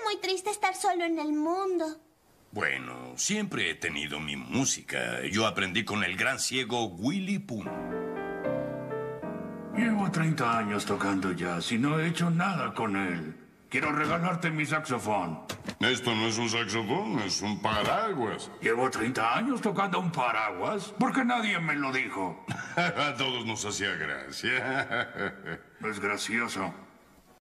muy triste estar solo en el mundo. Bueno, siempre he tenido mi música. Yo aprendí con el gran ciego Willy Poon. Llevo 30 años tocando jazz y no he hecho nada con él. Quiero regalarte mi saxofón. Esto no es un saxofón, es un paraguas. Llevo 30 años tocando un paraguas porque nadie me lo dijo. A todos nos hacía gracia. Es gracioso.